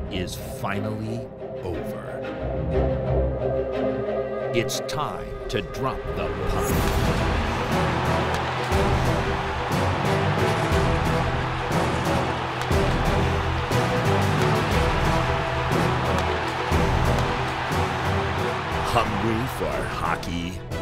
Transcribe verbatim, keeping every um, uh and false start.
is finally over. It's time to drop the puck. Hungry for hockey?